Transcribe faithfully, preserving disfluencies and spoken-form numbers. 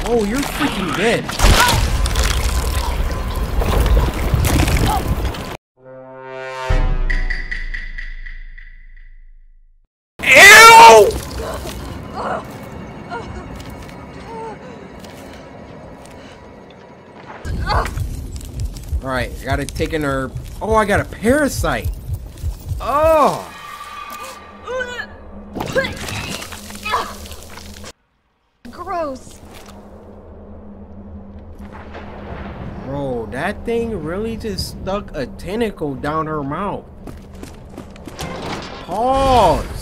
Oh, you're freaking dead. Ew! Alright, I gotta take an herb. Oh, I got a parasite. Oh! Gross. Bro, that thing really just stuck a tentacle down her mouth. Pause.